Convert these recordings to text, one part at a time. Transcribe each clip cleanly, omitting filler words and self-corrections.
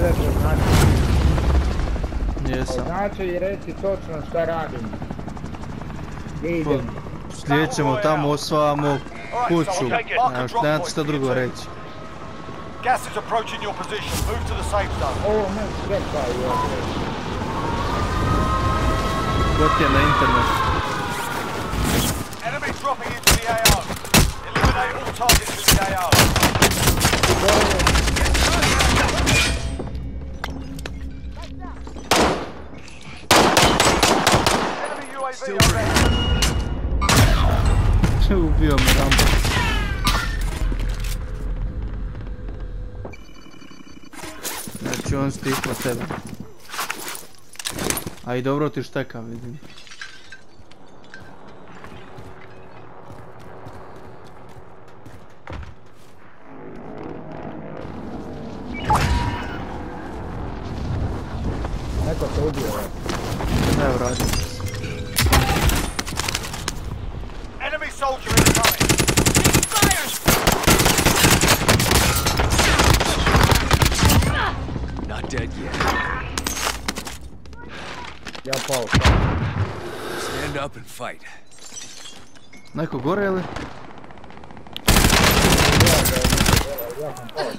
Petre, znači. Jesam. Znači i reci točno šta radim. Gdje idem? Slijedit ćemo tamo, osvajamo kuću. Nemam šta drugo reći. Gas is approaching your position. Move to the safe zone. Ovo me srekao i ovdje. Gdje je na internet? Enemy dropping into the AO. Eliminate all targets in the AO. Enemy UAV overhead. Ubio me Rambo. Znači on stisla tebe. A i dobro ti šteka vidim. Neko te ubio. Evo radim. Enemy soldier incoming. Not dead yet. Ja pao. Stand up and fight. Neko gore ili? Ja sam pao.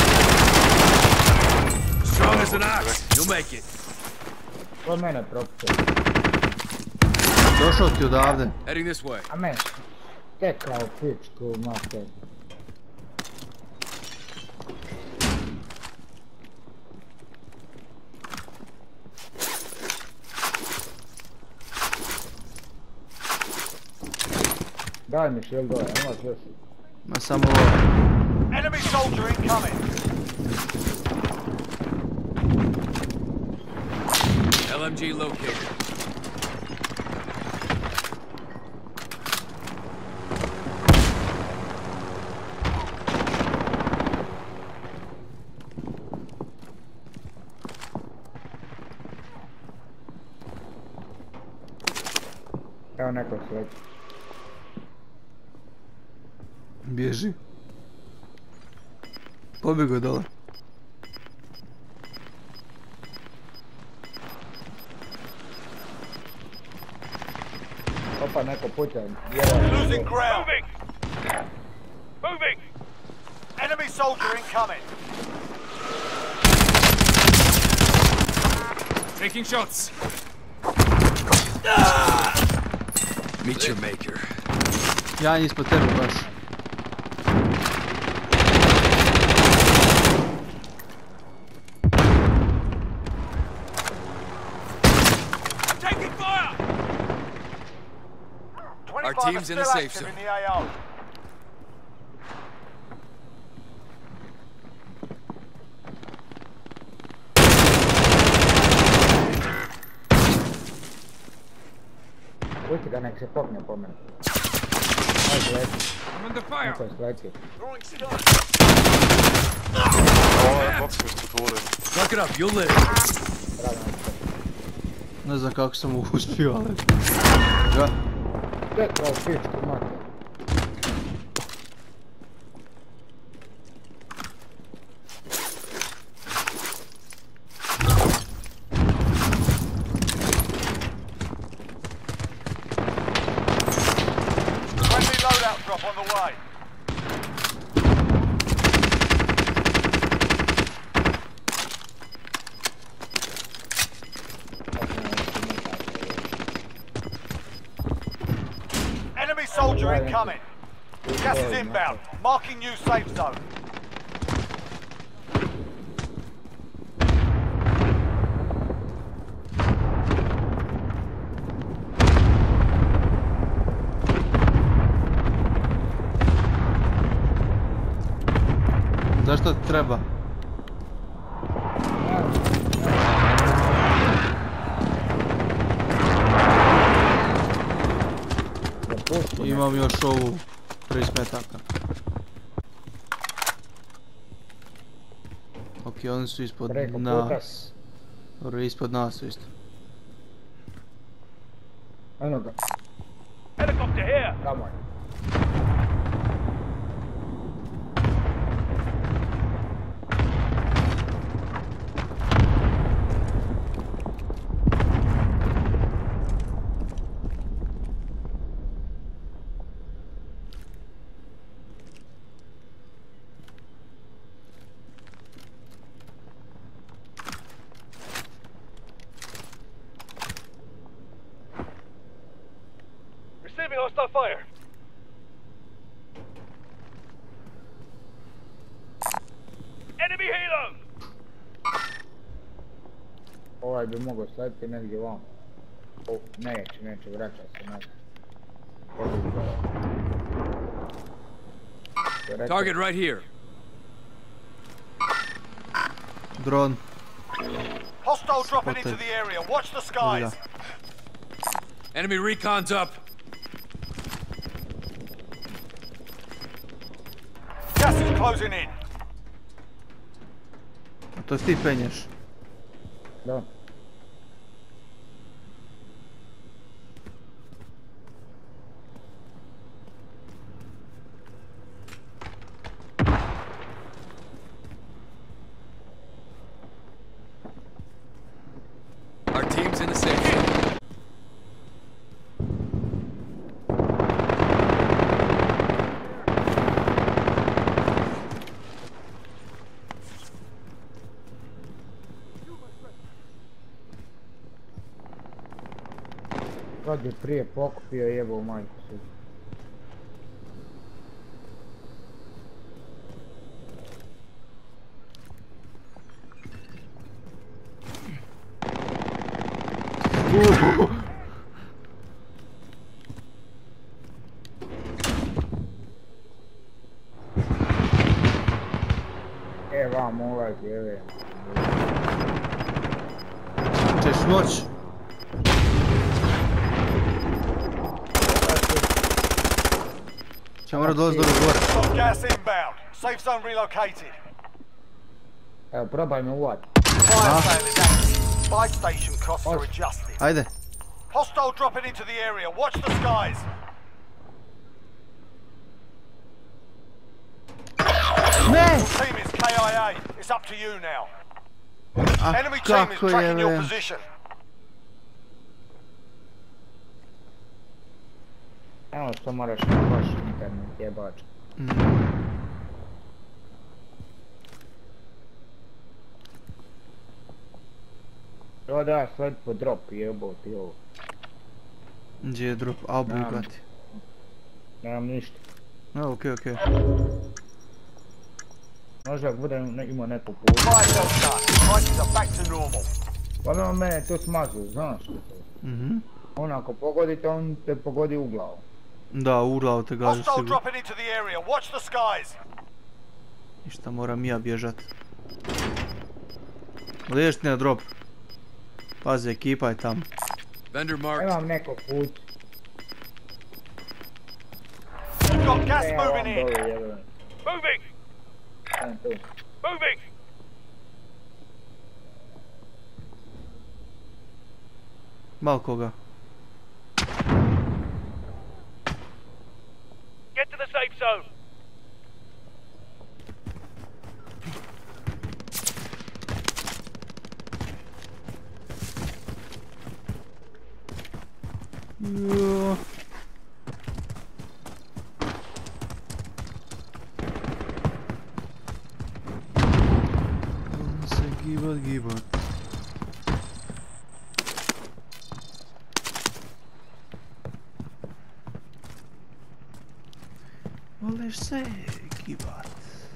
Strong as an ox. You'll make it. Ko mene propustio? Došao ti odavde. Heading this way. A me. Tekao pičku mater. Daj mi shield dole, nema još. Ma samo ovo. Enemy soldier incoming. LMG located. Evo neko sveći. Bježi. Pobjegao je dole. Opa, neko puća. Losing ground. Moving. Enemy soldier incoming. Taking shots. Meet your maker. Ja ispod tebe baš. Taking fire. Our team's in the safe zone. In the AO. Pusti ga, nek se popne po mene. Ajde, leti. I'm under fire. Neko je sletio. Throwing stun. Suck it up. You'll live. Bravo, nešto. Ne znam kako sam uspio, ali... Ga. Tekao pičku mater. Friendly loadout drop on the way. Enemy soldier incoming. Gas is inbound. Marking new safe zone. Zašto ti treba? Imam još ovu 30 metaka. Ok, oni su ispod nas. Dobro, ispod nas su isto. Eno ga. Helicopter here. Tamo je. fire. Enemy helo. Ovaj bi mogao sletiti negdje vam. Neće, vraća se nazad. Target right here. Dron. Hostile dropping into the area. Watch the skies. Enemy recon's up. Gas is closing in. A to si ti penješ. Da. Our team's in the safe zone. Kad je prije pokupio jebao majku se. Vam ulazi, jeve. Češ moć? Če mora dolaz dobro gore. Got gas inbound. Safe zone relocated. Evo, probaj me uvat. Fire sale is active. Buy station costs are adjusted. Ajde. Hostile dropping into the area. Watch the skies. Ne! Team is KIA. It's up to you now. A Enemy team is kako tracking your je? position. Evo što moraš na vaš internet jebač. Evo da ja sled po drop jebao ti ovo. Gdje je drop? A, bugati. Nemam ništa. A, okej. Možda ako budem imao neku putu. Fire sale's done. Prices are back to normal. Pa me on mene to smazao, znaš što to? On ako pogodite, on te pogodi u glavu. Da, u glavu te gađa Hostile sigurno. dropping into the area. Watch the skies. Ništa, moram i ja bježat. Liješ ti na drop. Pazi, ekipa je tamo. Vendor marked. Nemam nekog puta. Got gas Ja vam moving in. dole jebem. Moving. Sam tu. Moving. Mal koga. Get to the safe zone. Jo. Se gibat. Voleš se gibat.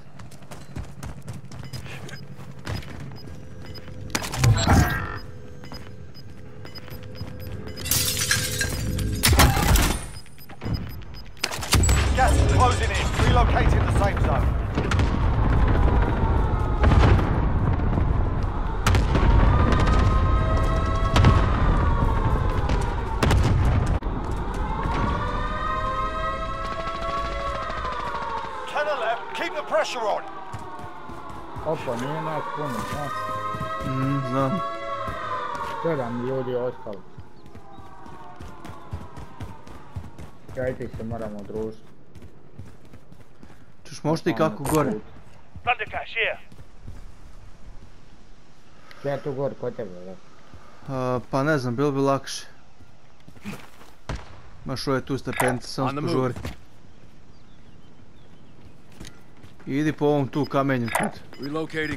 Gas is closing in. Relocating the safe zone. Turn a left. Keep the pressure on. Opa, nije nas puno, znaš. Znam. 7 ljudi ostalo. Čajte se moramo družiti. Češ možda i kako gore. Thundercash here. Ja tu gore kod tebe, da. Pa ne znam, bilo bi lakše. Maš ove tu stepenice, samo On the spožuri. Idi po ovom tu kamenju tu. Relocating.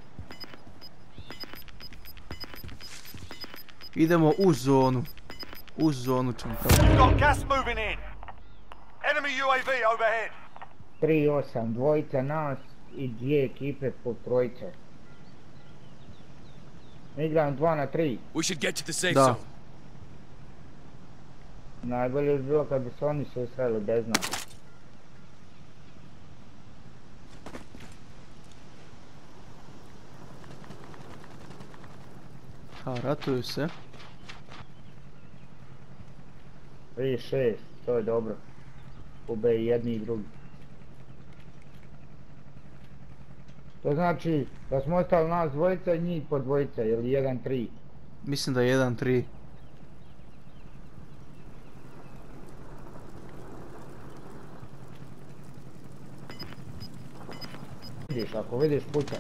Idemo u zonu. Uz zonu ćemo You've got gas moving in. Enemy UAV overhead. 3-8, dvojica nas i dvije ekipe po trojice. Igram 2 na 3. We should get to the safe Da. zone. Najbolje bi bilo kad bi se oni susreli bez nas. A, ratuju se. 3-6, to je dobro. Ube i jedni i drugi. To znači da smo ostali nas dvojica i njih po dvojica, ili 1-3. Mislim da je 1-3. Vidiš, ako vidiš puća.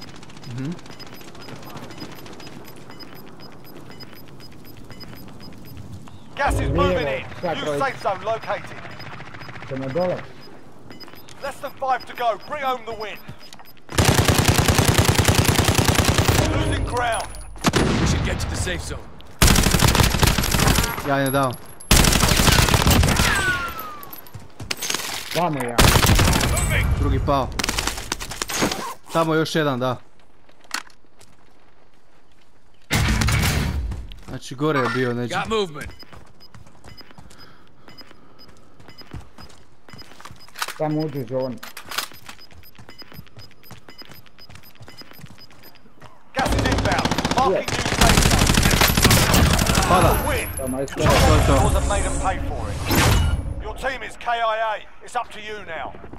Gas is moving in. New safe zone located. Ćemo dole. Less than 5 to go. Bring home the win. Losing ground. We should get to the safe zone. Ja je dao. Vamo ja. Drugi pao. Tamo još jedan, da. Znači gore je bio neđe. Got movement. Tamo uđu zonu. Gas is inbound. Marking new safe zone. Pada. Win. Tamo je To je to. Wasn't made them pay for it. Your team is KIA. It's up to you now.